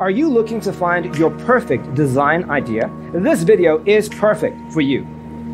Are you looking to find your perfect design idea? This video is perfect for you.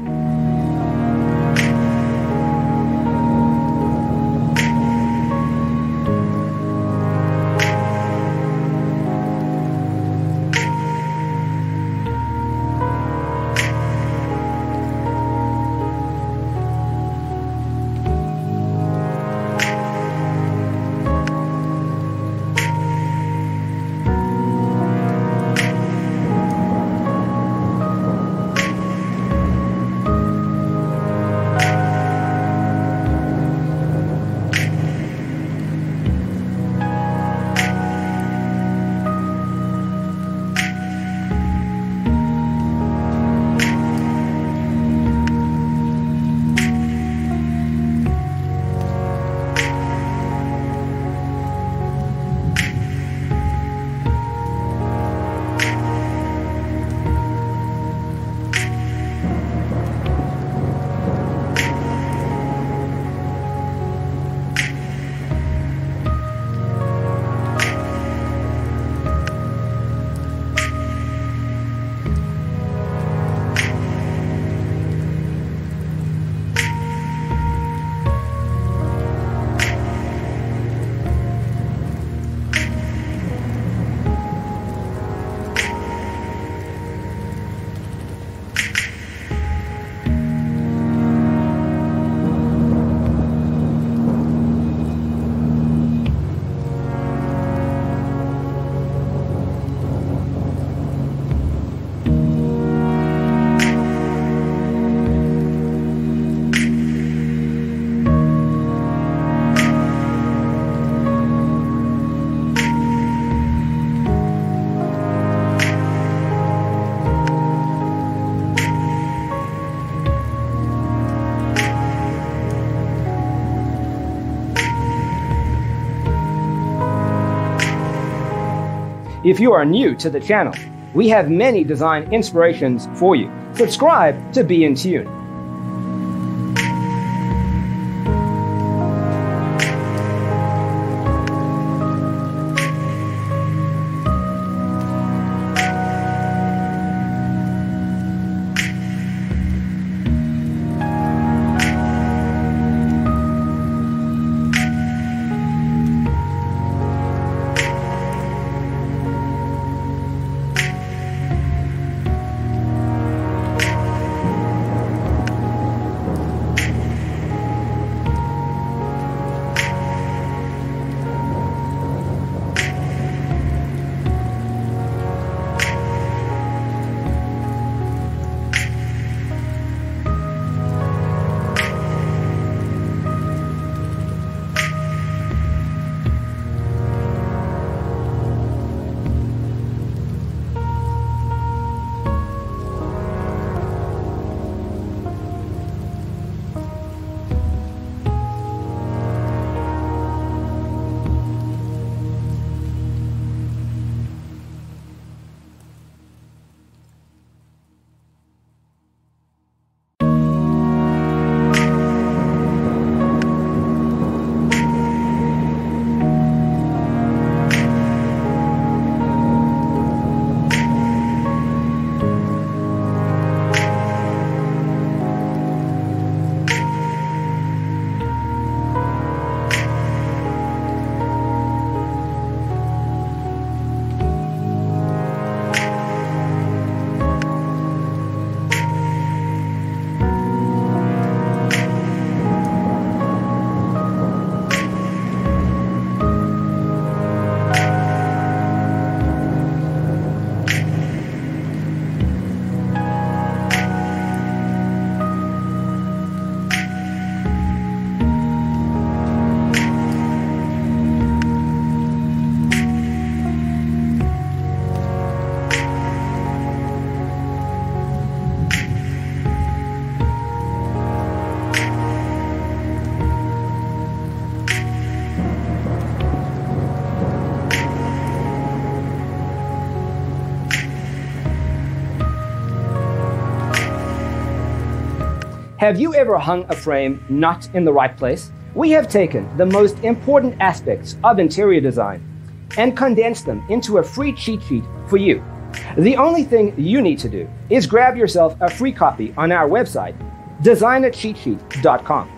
If you are new to the channel, we have many design inspirations for you. Subscribe to be in tune. Have you ever hung a frame not in the right place? We have taken the most important aspects of interior design and condense them into a free cheat sheet for you. The only thing you need to do is grab yourself a free copy on our website, designercheatsheet.com.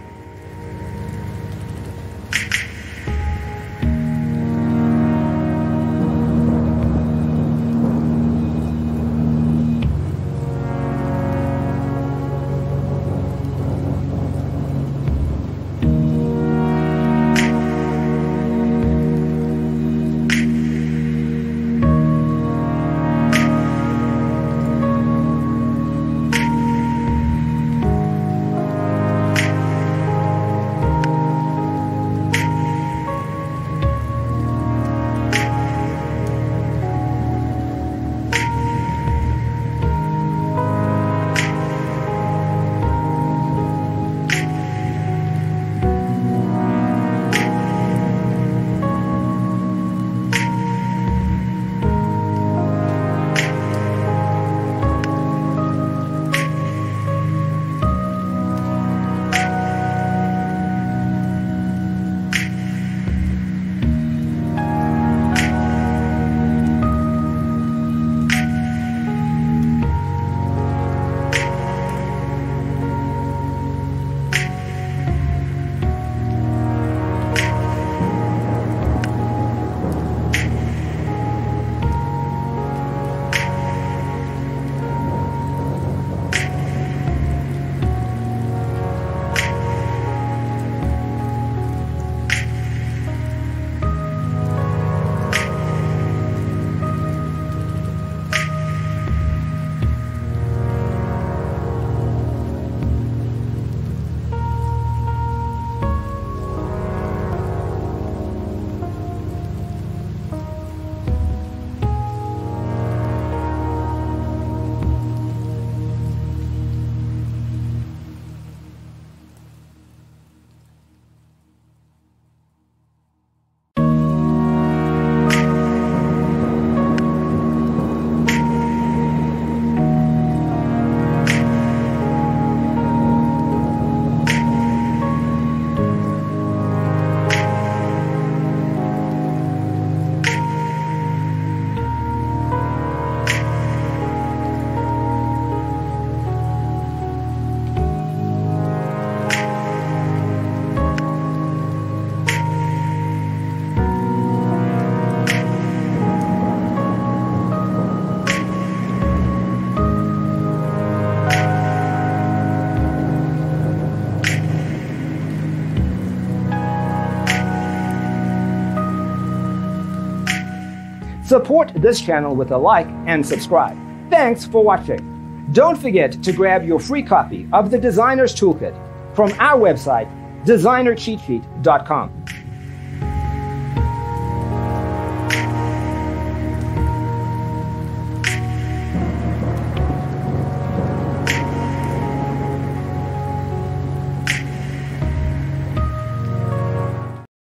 Support this channel with a like and subscribe. Thanks for watching. Don't forget to grab your free copy of the Designer's Toolkit from our website, designercheatsheet.com.